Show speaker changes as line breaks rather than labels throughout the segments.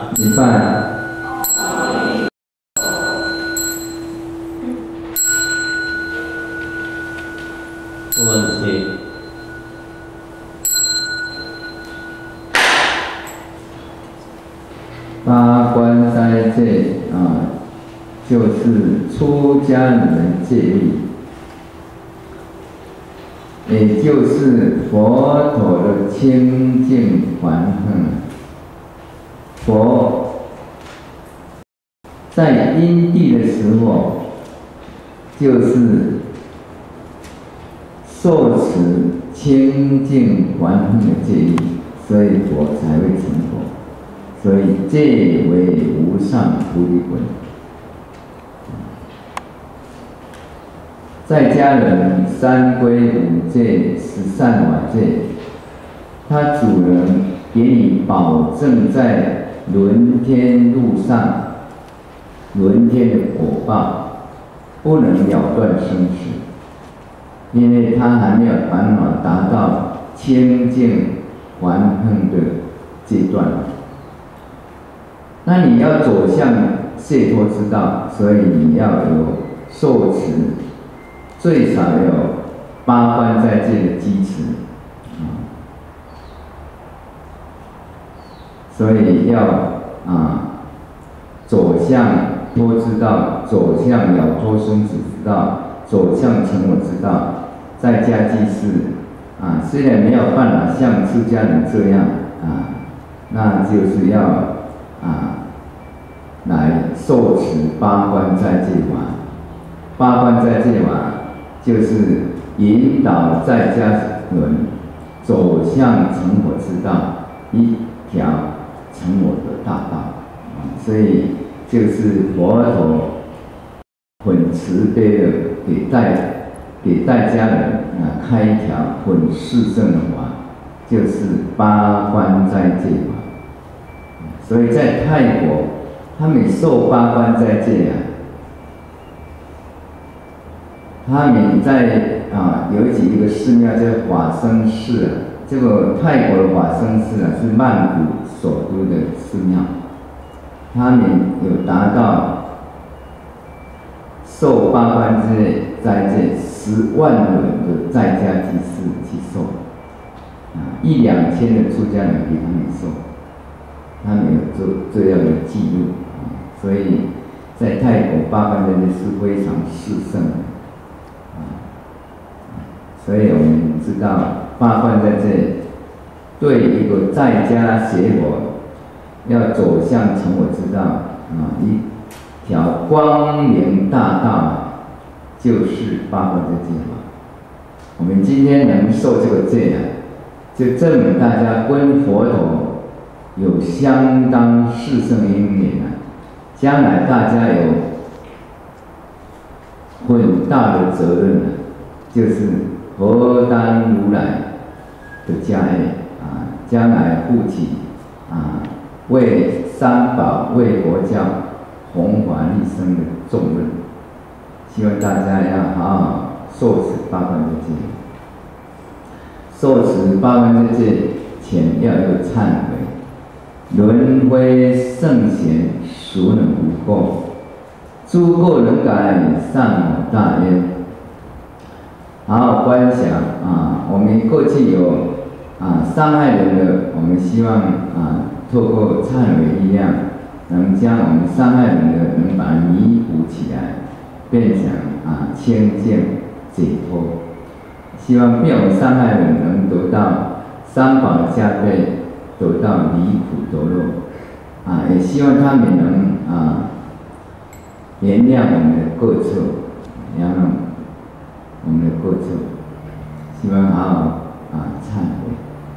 一半。不问题。八关斋戒就是出家人戒律，也就是佛陀的清净还恨。佛在因地的时候，就是受持清净还恨的戒律，所以佛才会成佛。所以戒为无上菩提本。在家人三规五戒十善法戒，他主人给你保证在轮天路上，轮天的果报不能了断生死，因为他还没有烦恼达到清净还恨的阶段。那你要走向解脱之道，所以你要有受持，最少有八关斋戒的基持，所以要走向脱之道，走向了脱生死之道，走向成佛之道，再加济世虽然没有办法像出家人这样那就是要来受持八关斋戒法。八关斋戒法就是引导在家人走向成佛之道，一条成佛的大道。所以就是佛陀很慈悲的给在家人开一条很殊胜的法，就是八关斋戒法。所以在泰国，他们受八关斋戒他们在有一个寺庙叫法生寺这个泰国的法生寺是曼谷首都的寺庙，他们有达到受八关斋戒10万人的在家居士去受，1、2千的出家人给他们受，他们有做这样的记录，所以在泰国八关斋戒是非常殊胜的。所以我们知道八关斋戒对一个在家学佛要走向成佛之道一条光明大道，就是八关斋戒法。我们今天能受这个戒就证明大家跟佛陀有相当殊胜因缘将来大家有很大的责任就是何当如来的家业将来负起为三宝、为佛教弘法利生的重任。希望大家要好好受持八关斋戒。受持八关斋戒前要有忏悔，轮回圣贤孰能无过？诸过能改，善我大焉。好好观想我们过去有伤害人的，我们希望透过忏悔力量，能将我们伤害人的能把它弥补起来，变成清净解脱。希望被我们伤害人能得到三宝的加倍，得到离苦得乐也希望他们能原谅我们的过错，原谅我们的过错，希望好好忏悔。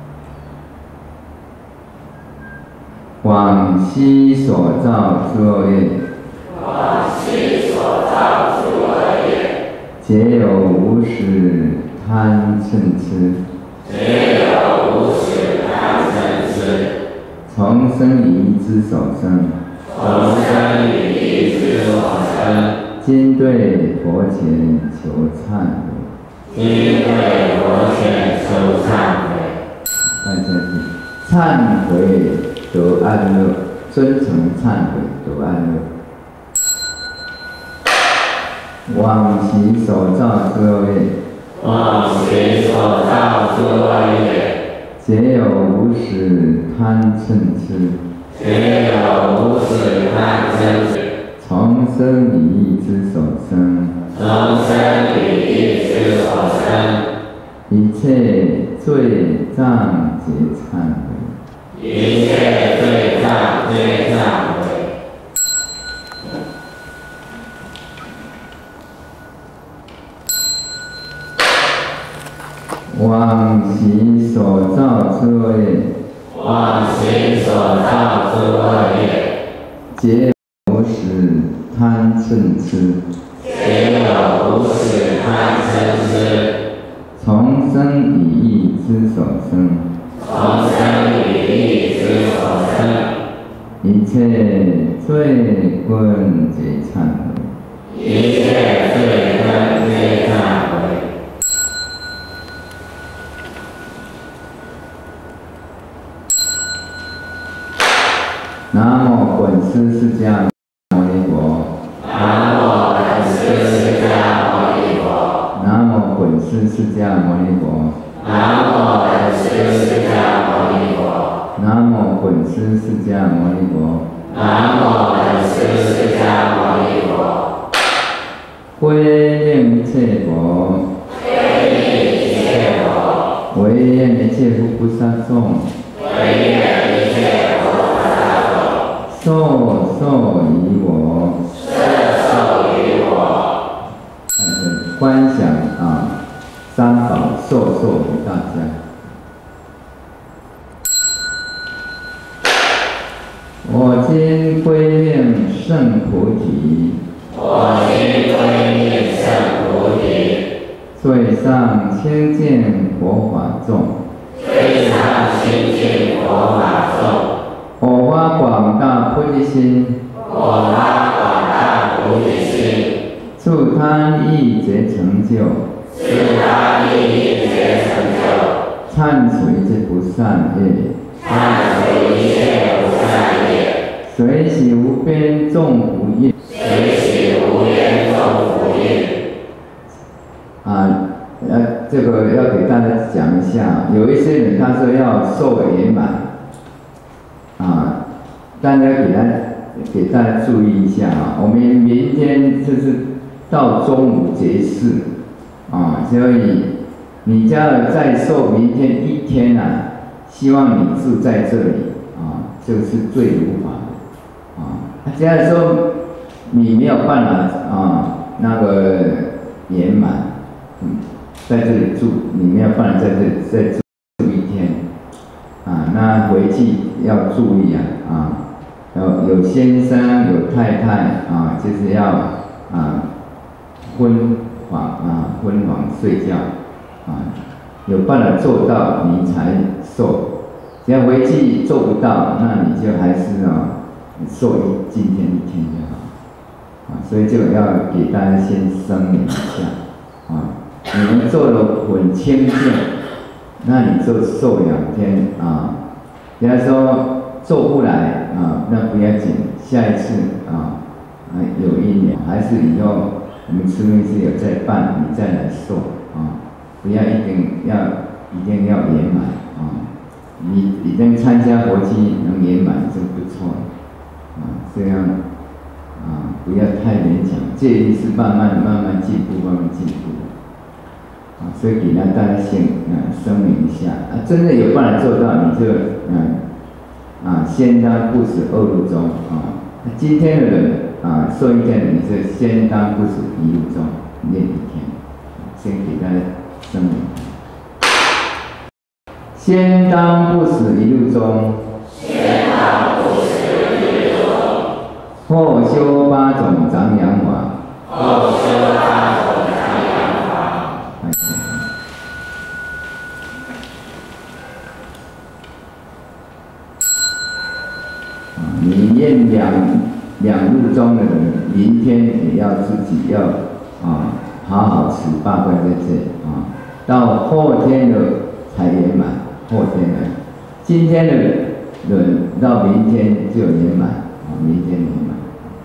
往昔所造诸恶业，
往昔所造诸恶业，
皆有无始贪嗔痴，
皆有无始贪嗔痴，
从生以一之所生，
从生以一之所生。
今对佛前求忏悔，
今对佛前求忏悔。
大家听，忏悔得安乐， 尊崇忏悔得安乐。往昔所造诸恶业，
往昔所造诸恶业，
皆有无始贪嗔痴，
皆有无始贪嗔痴，
从生理意之所生，
从生理意之所生，
一切罪障皆忏悔，
一切罪障皆忏悔。
往昔所造诸恶业，
往昔所造诸恶业，
皆有无始贪嗔痴，
皆有无始贪嗔痴，
从生理意之所生，
从生理意之所生，
一切罪棍皆忏悔，
一切罪根皆忏悔。
南无本师释迦牟尼佛。
南无本师释迦牟尼佛。
南无本师释迦牟尼佛。
南无本师释迦牟尼佛。
南无本师释迦牟尼佛。
南无本师释迦牟尼佛。
归念一切佛。
归念一切佛。
唯愿一切诸菩萨众。
唯愿一切诸菩萨众。
受于我。
受于我。
观想三宝授于大家。我今归念圣菩提。
我今归念圣菩提。
最上清净佛法众。
最上清净佛法众。
我发广大菩提心。
我发广大菩提心。
助他一劫成就。
助他一劫成就。
忏除一切不善业。
忏除一切不善业。
随喜无边众福业。
随喜无边众福业。
这个要给大家讲一下，有一些人他说要寿圆满，大家给大家注意一下我们明天就是到中午结束所以你家在寿明天一天希望你住在这里就是最如法的假如说你没有办法那个圆满在这里住，你没有办法在这里再住一天那回去要注意有先生有太太就是要昏黄睡觉有办法做到你才受，只要回去做不到，那你就还是受今天一天就好所以这个要给大家先声明一下你们做了很清净，那你就受2天人家说做不来那不要紧，下一次有一年还是以后我们慈悲寺有在办，你再来受不要一定要圆满你已经参加佛期能圆满就不错了这样不要太勉强，戒律是慢慢进步，慢慢进步所以给大家先声明一下真的有办法做到，你就先当不死2路中今天的人受一天的你就先当不死1路中念1天，先给大家声明。先当不死1路中，
先当不死1路中，
后修8种长养法，
后修8种长养法。
你念两路中的人，明天也要自己要好好持8关在这到后天的才圆满。后天的，今天的轮到明天就圆满啊，明天圆满。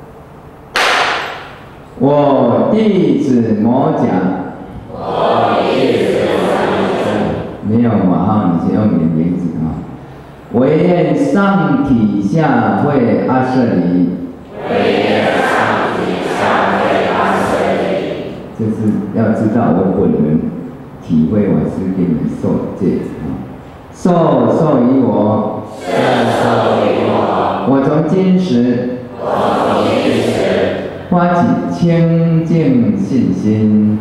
我弟子某甲。没有嘛哈，你先用你的名字啊。唯愿上体下惠阿舍离。就是要知道我本人体会我是给你受戒啊，受于我，我从今时发起清净信心，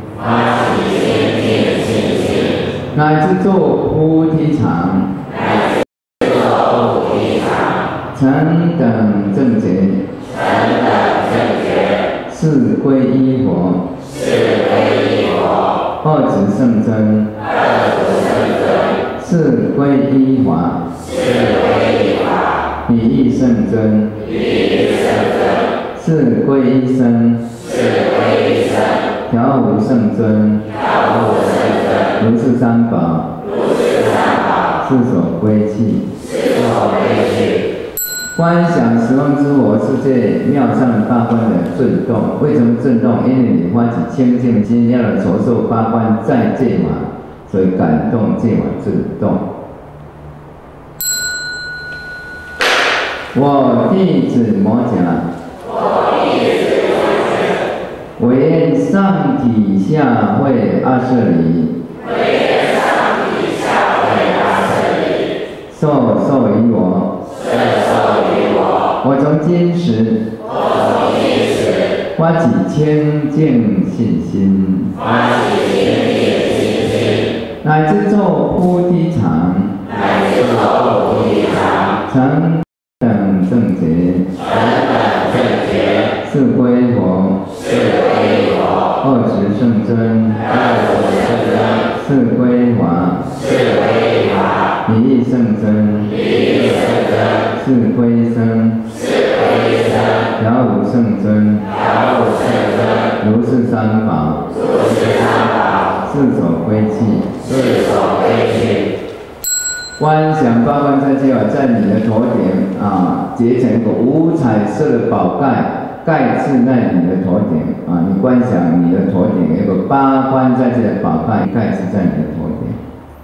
乃至作菩提场，成等正觉，是归依佛，二执圣真，是归依法，比喻圣真，是归依僧，调伏圣尊，如是三宝，是所归弃。观想十方诸佛世界妙善八关的震动，为什么震动？因为你发起清净心，要来筹受八关在戒法，所以感动戒法震动。我弟子某甲，唯愿上体下惠阿舍离，受于我。我从今时发起清净信心，乃至作菩提场，成等正觉，是归佛，二执圣真，是归法，比喻圣真，是归僧，调伏圣真，如是三宝，是所归弃。观想八关斋戒法在你的头顶啊，结成一个五彩色的宝盖，盖刺在你的头顶啊。你观想你的头顶有个八关斋戒的宝盖，盖刺在你的头顶。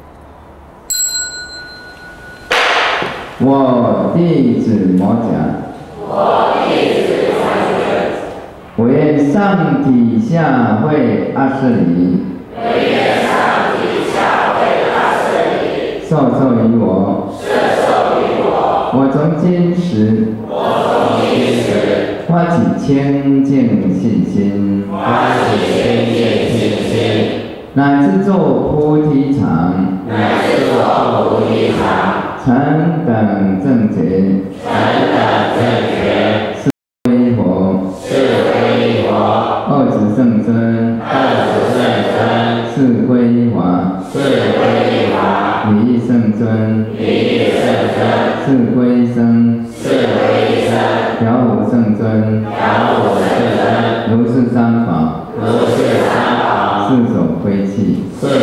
我弟子某甲，唯愿上体下惠阿舍离，受于我，我从今时发起清净信心，乃至作菩提场，成等正觉，是归佛，二执圣真，是归法，比喻圣真，是归僧，调伏圣真，如是三宝，是所归弃。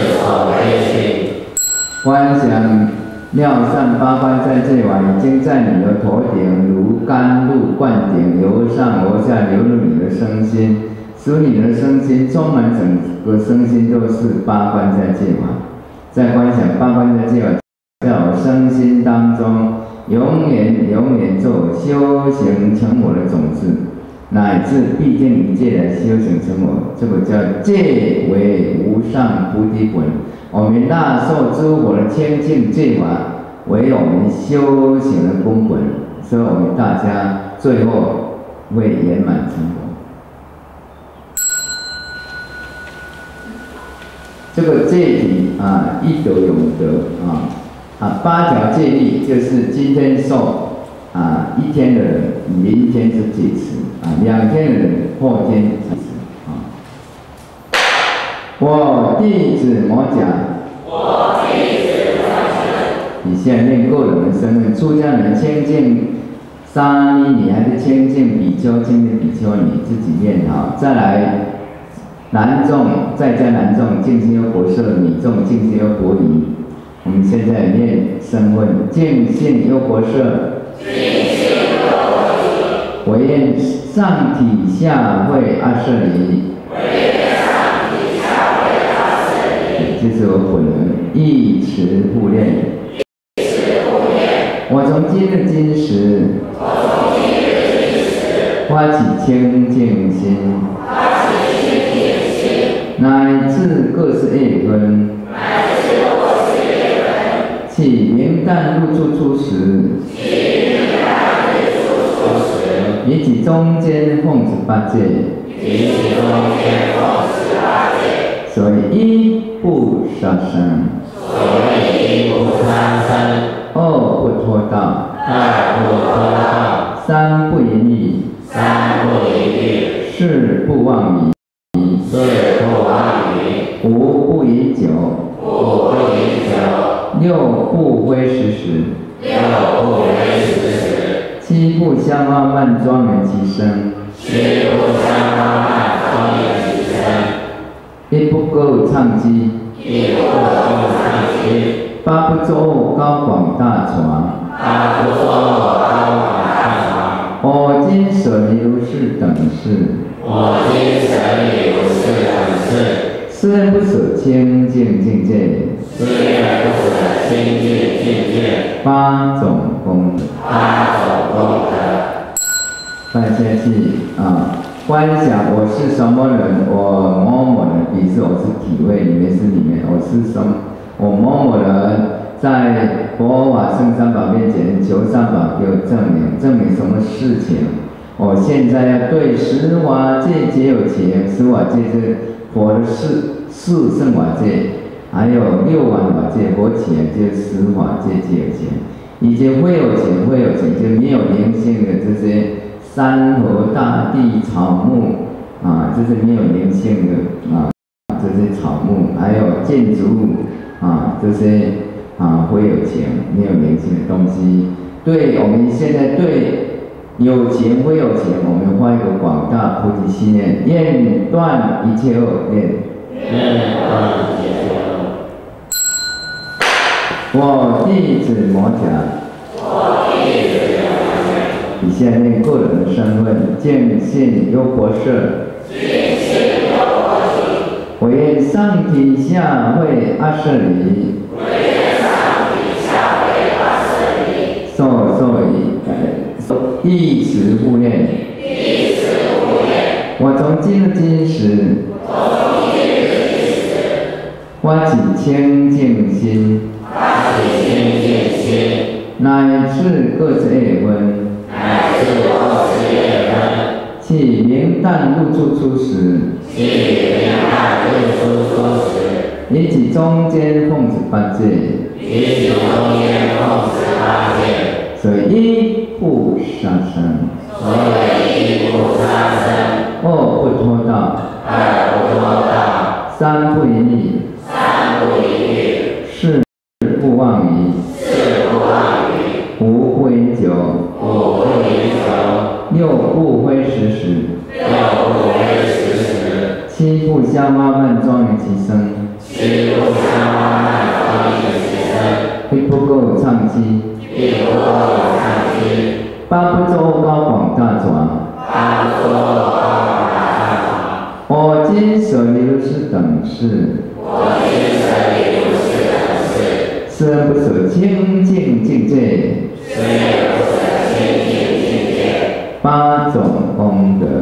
观想妙善八关斋戒法已经在你的头顶如甘露灌顶，由上而下流入你的身心，使你的身心充满，整个身心都是八关斋戒法。在观想八关斋戒法在我身心当中，永远做修行成佛的种子，乃至必定一切来修行成佛。这个叫戒为无上菩提本。我们纳受诸佛的清净戒法为我们修行的根本，所以我们大家最后会圆满成佛。这个戒体啊，一得永得八条戒律就是今天受一天的人，明天是戒持2天的人，后天戒持我弟子某甲，你现在念个人的身份，出家人清净沙弥尼还是清净比丘、清净比丘，你自己念好。再来男众，在家男众净心优婆塞，女众净心优婆夷。我们现在念身份：净信优婆塞。 我愿上体下惠阿舍离。这是我本人一持护念。我从今日今时，发起清净心，乃至各式业分，起明旦入处初时，以及中间奉持八戒，所以一不杀生，二不脱道，三不淫欲，四不妄语，五不饮酒，六不非时时，七不相傲慢庄严其身，一不歌舞唱机，八不作恶高广大传。我今舍离如是等事，斯人不舍清净境界，八种功德。放下去啊！观想我是什么人，我某某人，比如我是体位里面是里面，我是什么，我某某人在佛法圣三宝面前求三宝给我证明，证明什么事情？我现在要对十法界皆有情，十法界是佛的四圣法界，还有六万法界，佛前就是十法界皆有情，以及会有情，就没有灵性的这些山河大地草木啊，这是没有灵性的啊，这些草木，还有建筑物啊，这些啊会有情，没有灵性的东西。对我们现在对有情会有情，我们发一个广大菩提心念，愿断一切恶念。我弟子摩羯。以下念个人的身份：见信优婆塞。我愿上体下惠阿舍离。一持护念。我从今日今时，发起清净心，乃至各自业分，起明旦入处初时，以及中间奉持八戒，所以一不杀生，二不脱道，三不淫欲，四不妄语，五不饮酒，六不非时时，七不相傲慢庄严其身，一不歌舞唱机，八不作恶高广大传。我今舍离如是等事，斯人不舍清净境界，八种功德。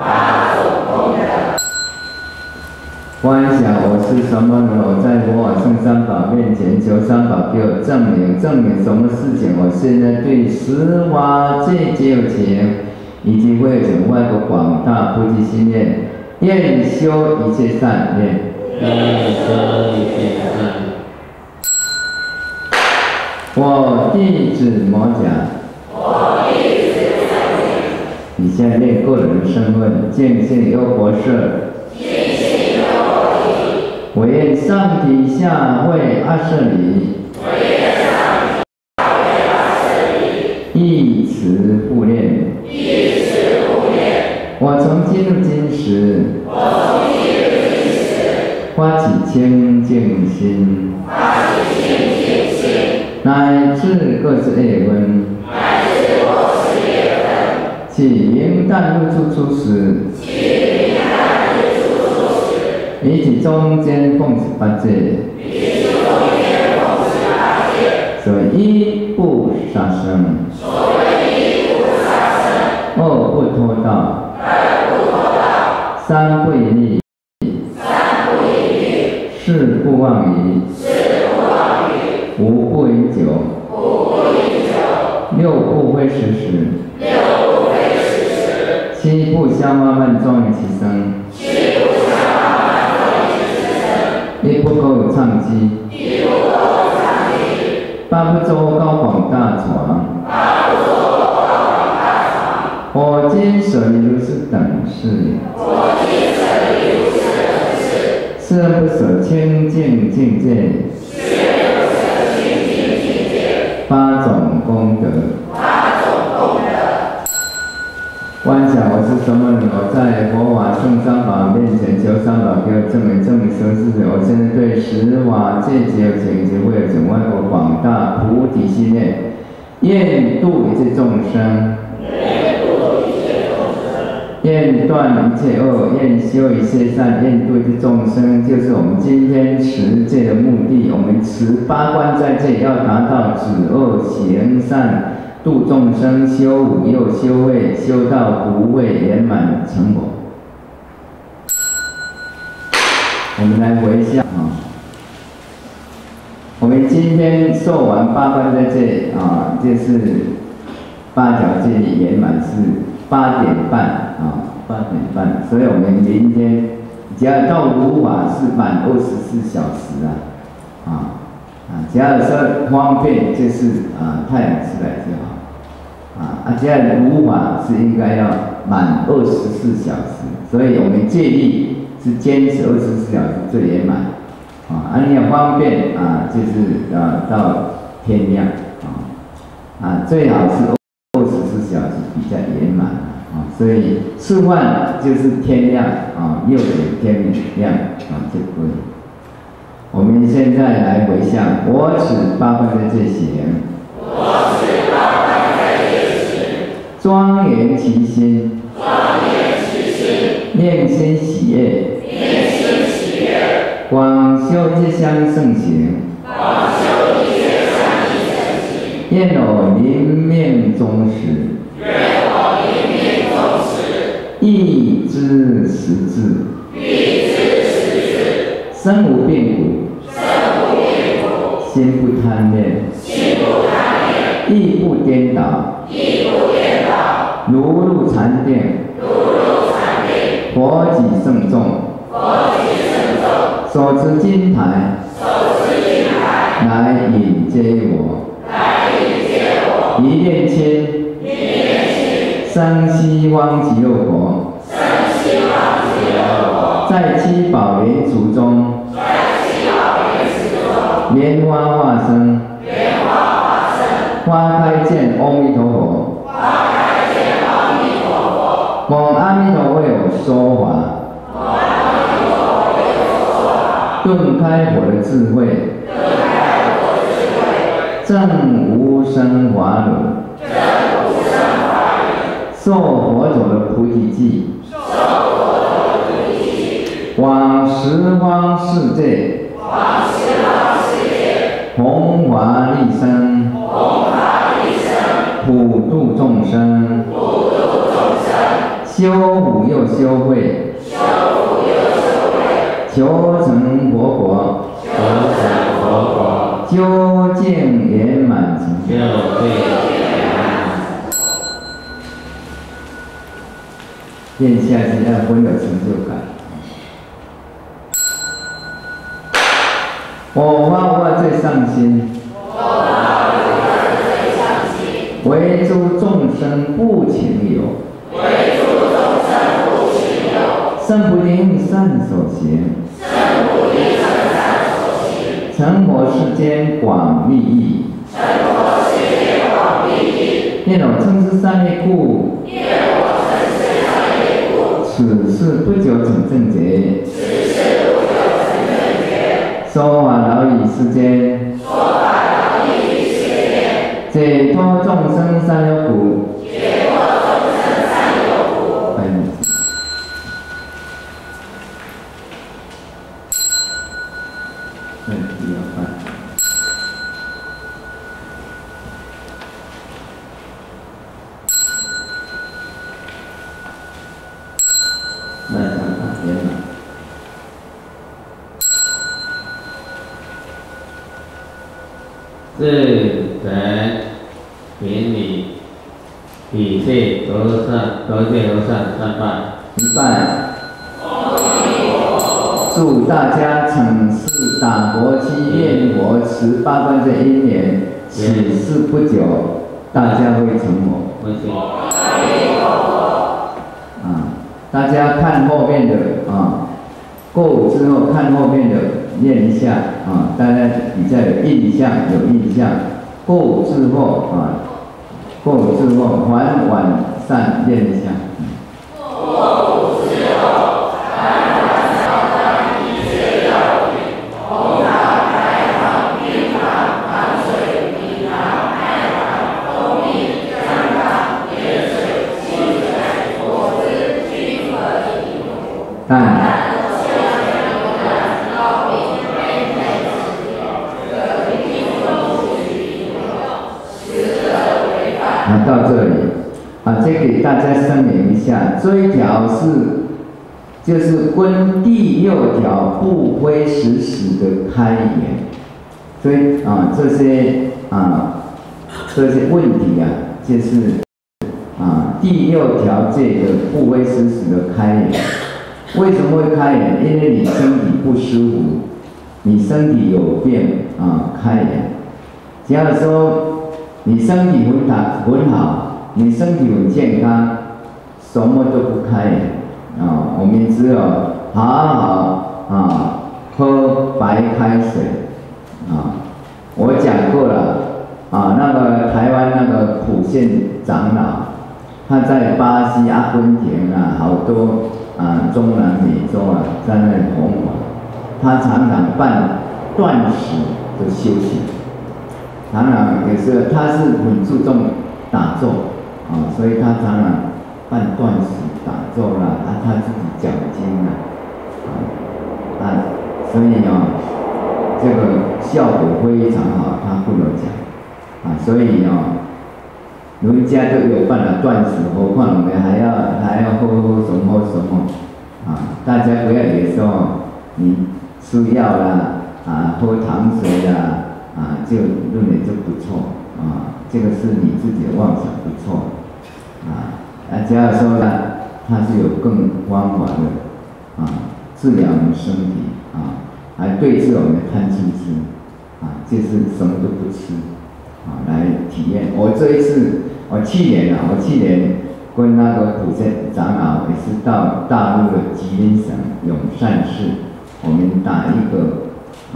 观想我是什么人？我在佛法圣三宝面前求三宝给我证明什么事情？我现在对十法界皆有情，以及会有情外个广大菩提心念，愿修一切善念。我弟子摩羯。以下念个人的身份：见性优婆塞。我愿上体下惠阿舍离。一持护念。我从今日今时，发起清净心，乃至各自业分， 起云淡日出初时，以及中间奉持八戒，所谓一不杀生，二不偷盗，三不淫逸，四不妄语，五不饮酒，六不非时时，七不消花漫状于其身，一不苟唱机，八不周高广大床，我今舍离如是等事，是不舍清净境界，八种功德。观想我是什么人？我在佛法圣三宝面前求三宝给我证明证明生是谁。我现在对十法界皆有情，以及会有整外国广大菩提心念，愿度一切众生，愿断一切恶，愿修一切善，愿度一切众生，就是我们今天持戒的目的。我们持八关斋戒，要达到止恶行善。度众生，修五又修慧，修到不畏圆满成佛。我们来回想啊，我们今天受完八关斋戒啊，就是八条戒律圆满是8点半啊，8点半，所以我们明天只要到如法是满24小时只要说方便就是太阳出来就好。这样如法是应该要满24小时，所以我们戒律是坚持24小时最圆满。你要方便就是到天亮最好是24小时比较圆满所以吃饭就是天亮6点天亮就可以。我们现在来回向，我持八关斋戒行。庄严其心，念心喜悦，广修一切相胜行，愿我临命终时，意知实质，身无病苦，心不贪恋，意不颠倒，如入禅定，佛己圣众，手持金台，来引接我，一念亲，生西方极乐国，在七宝莲池中，莲花化身，花开见阿弥陀佛。蒙阿弥陀佛有说法，顿开佛的智慧，证无生法轮，受佛陀的菩提记，往十方世界，弘法利生，普度众生。修五又修慧，求成佛国，究竟圆满成就。愿下去要很有成就感。我发无最上心，为诸众生不情有。胜不令善所行，成佛世间广利益，愿我称之善业故，此事不久成正觉，说法饶益世间，解脱众生三对，不要翻。那想打电脑。
自然评理，体谢得善三拜。
一拜。祝大家成事打佛七念佛持八关这因缘，此事不久，大家会成佛。大家看后面的过之后看后面的念一下大家比较有印象，过之后还晚善念一下。到这里再给大家声明一下，这一条就是跟第6条不非实时的开言，所以这些问题就是第6条这个不非实时的开言。为什么会开眼？因为你身体不舒服，你身体有病开眼。只要说你身体很好，你身体很健康，什么都不开眼我们只有好好喝白开水我讲过了那个台湾那个普县长老，他在巴西、阿根廷好多。中南美洲在那里弘法，他常常办断食的修行，常常也是他是很注重打坐所以他常常办断食打坐他自己讲经所以这个效果非常好，他不能讲所以人家都有办了断食，何况我们还要喝什么大家不要以为说你吃药喝糖水就认为就不错这个是你自己的妄想不错只要说它是有更方法的治疗我们身体来对治我们的贪嗔痴就是什么都不吃来体验。我这一次我去年跟那个普贤长老也是到大陆的吉林省永善市，我们打一个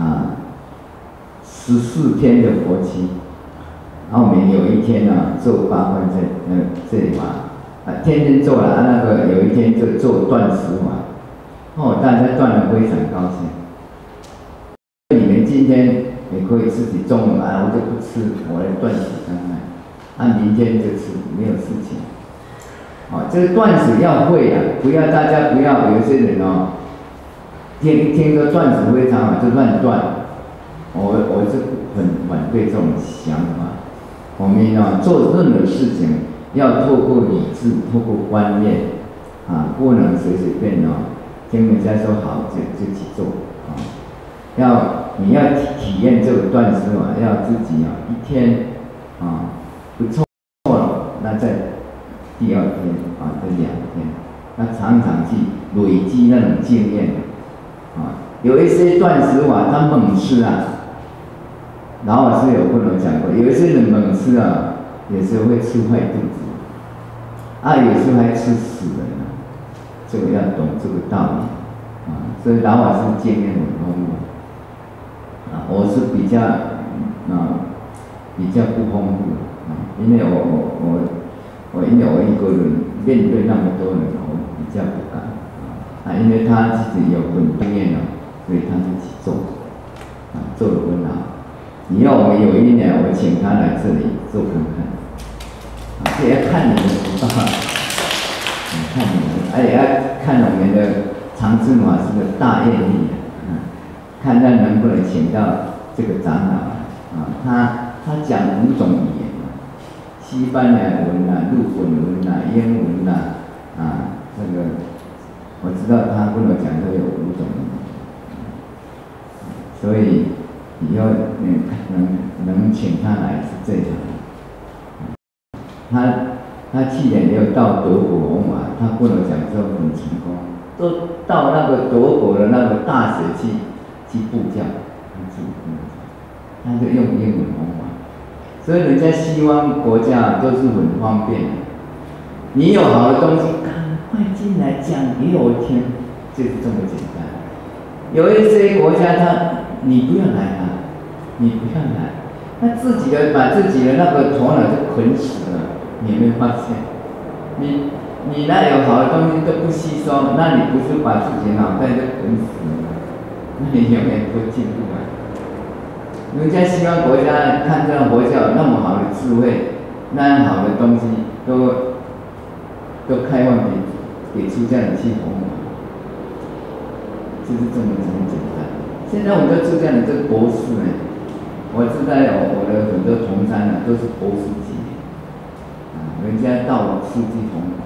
14天的佛期，然后我们有一天做八关在这里天天做了那个有一天就做断食法大家断得非常高兴。你们今天也可以自己中午我就不吃，我来断食看看明天就吃，没有事情这个断食要会大家不要有些人听说断食非常好就乱断，我是很反对这种想法。我们做任何事情要透过理智，透过观念不能随随便听人家说好就去做你要体验这个断食法，要自己一天不错了，那在第2天这2天，那常常去累积那种经验有一些断食法，他猛吃老法师有跟我讲过，有一些人猛吃有时候会吃坏肚子有时候还吃死人这个要懂这个道理所以老法师经验很丰富我是比较不丰富因为我因为我一个人面对那么多人我比较不敢因为他自己有很经验所以他自己做做得很好。以后我们有一年我请他来这里做看看这要看你们看你们要看我们的常智法师的大愿力看看能不能请到这个长老他讲5种语言西班牙文日本文英文这个我知道他跟我讲都有5种语言，所以以后能请他来是最好的。他去年也有到德国罗马，他跟我讲说很成功，都到那个德国的那个大学去布教，他就用英文方法，所以人家西方国家都是很方便的，你有好的东西，赶快进来讲给我听，就是这么简单。有一些国家你不要来你不要来，他自己把自己的那个头脑就捆死了。你有没有发现？你那有好的东西都不吸收，那你不是把自己脑袋就捆死了？那你永远不会进步啊！人家西方国家看这个佛教有那么好的智慧，那样好的东西都开放给出家人去弘扬，就是这么简单。现在我们的出家人这博士呢，我知道我的很多同参都是博士级。人家到世纪弘法，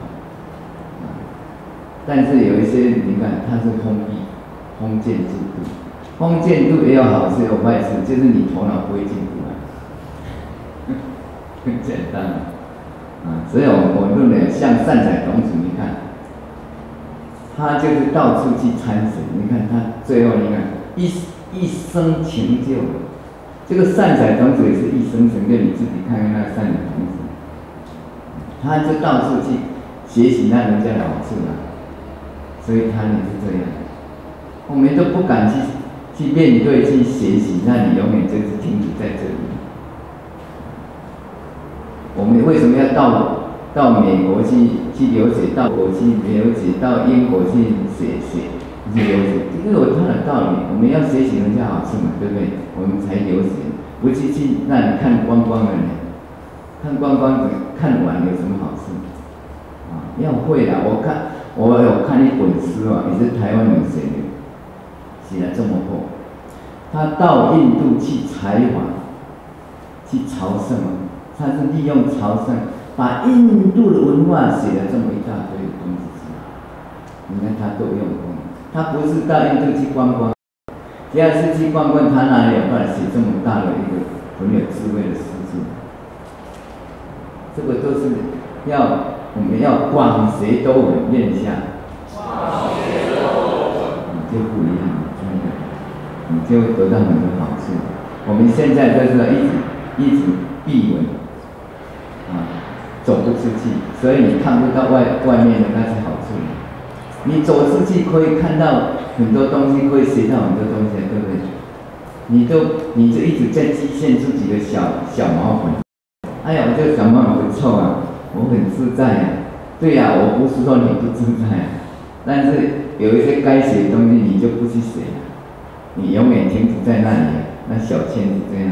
但是有一些你看他是封建制度，封建制度也有好事也有坏事，就是你头脑不会进步很简单所以我认为像善财童子，你看，他就是到处去参神，你看他最后你看一生成就，这个善财童子也是一生成就，你自己看看那个善财童子。他就到处去学习那人家的好处所以他也是这样。我们都不敢去面对去学习，那你永远就是停止在这里。我们为什么要到美国去了解，到国去了解，到英国去了解？这个有它的道理。我们要学习人家好处嘛，对不对？我们才了解，不去让你看光光的人。看光光看完有什么好处？要会啦！我有看一本书也是台湾人写的，写得这么厚。他到印度去采访，去朝圣他是利用朝圣，把印度的文化写了这么一大堆的东西出来。你看他都用功，他不是到印度去观光，只要是去观光，他哪里有办法写这么大的一个很有智慧的诗句？这个都是我们要广学多闻，面向，你就不一样了，你就会得到很多好处。我们现在就是一直闭门，走不出去，所以你看不到外面的那些好处。你走出去可以看到很多东西，可以学到很多东西，对不对？你就一直在局限自己的小毛病。哎呀，我这个小毛病不错我很自在对我不是说你不自在但是有一些该学的东西你就不去学你永远停止在那里那小圈子这样，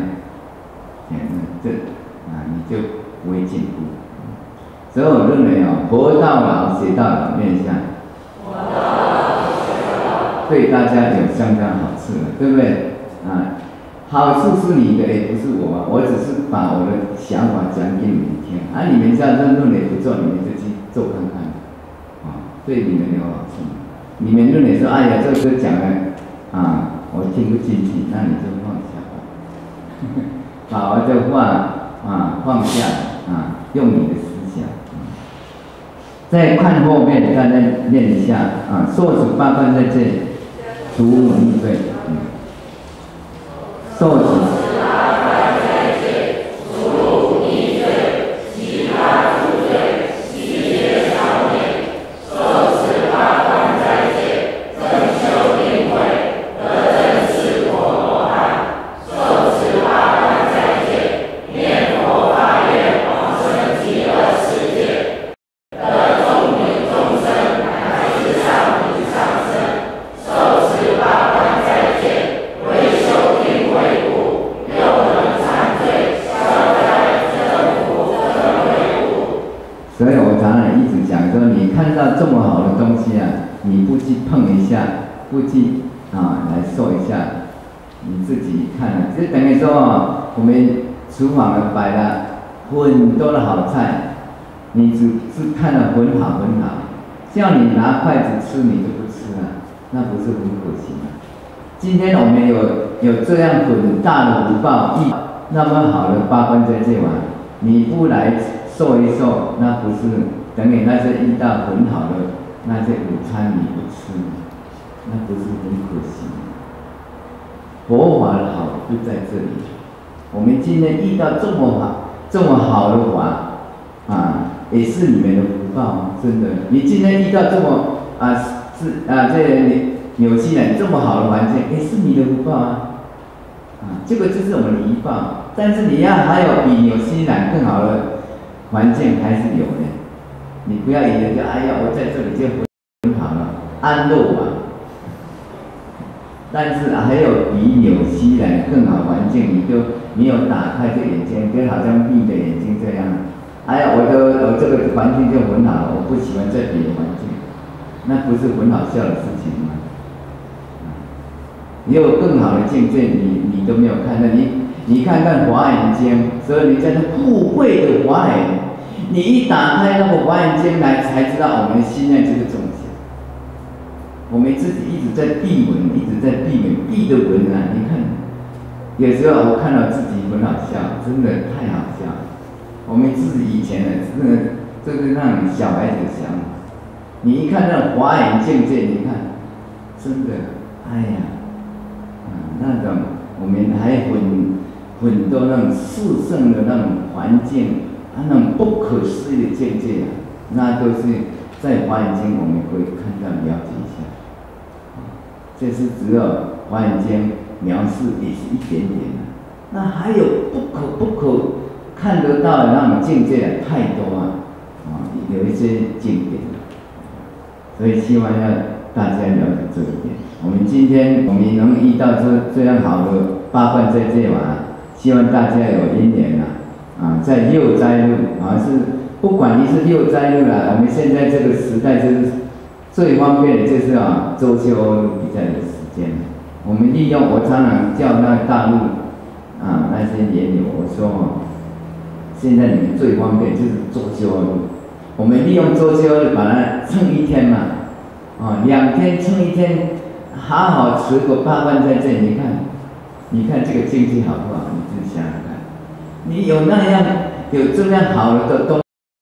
你就不会进步。所以我认为活到老学到老面向，对大家有相当好处的，对不对？好处是你的，也不是我我只是把我的想法讲给你们听你们这样认为不做，你们就去做看看对你们有好处。你们认为说，哎呀，这个讲了我听不进去，那你就放下吧，把我的话放下用你的思想。再看后面，大家念一下受持八关在这里，除无逆罪。受持所以我常常一直讲说，你看到这么好的东西你不去碰一下，不去来受一下， 你自己看了，就等于说哦，我们厨房呢摆了很多的好菜，你只是看了很好很好，叫你拿筷子吃你就不吃了，那不是很可惜吗？今天我们有这样很大的福报，那么好的八关斋戒丸，你不来受一受，那不是等于那些遇到很好的那些午餐你不吃，那不是很可惜吗？佛法的好就在这里。我们今天遇到这么好的法也是你们的福报，真的。你今天遇到这么这纽西兰这么好的环境，也是你的福报这个就是我们的遗报。但是你要还有比纽西兰更好的环境还是有的。你不要以为就哎呀，我在这里就很好了，安乐但是还有比纽西兰更好环境，你就没有打开这眼睛，就好像闭着眼睛这样。哎呀，我这个环境就很好了，我不喜欢在别的环境，那不是很好笑的事情吗？你有更好的境界，你都没有看到。你看看《华严经》，所以你在那富贵的华严，你一打开那个《华严经》来，才知道我们心念就是种子。我们自己一直在闭文，一直在闭文，闭的文你看，有时候我看到自己很好笑，真的太好笑了。我们自己以前真的就是让小孩子想，你一看那华严境界，你看，真的，哎呀，那种我们还有很多那种殊胜的那种环境，那种不可思议的境界那都是在华严经我们可以看到了解一下。这是只有华严经描述也是一点点那还有不可看得到的那种境界太多有一些经典，所以希望要大家了解这一点。我们今天我们能遇到这样好的八关斋戒丸，希望大家有因缘在六斋日是不管你是六斋日我们现在这个时代就是最方便的就是周休日比较有时间。我们利用我常常叫那大陆那些言友我说现在你们最方便就是周休日，我们利用周休日把它撑一天2天撑一天，好好持个八关斋戒，你看这个经济好不好？你自己想想看，你有这样好的东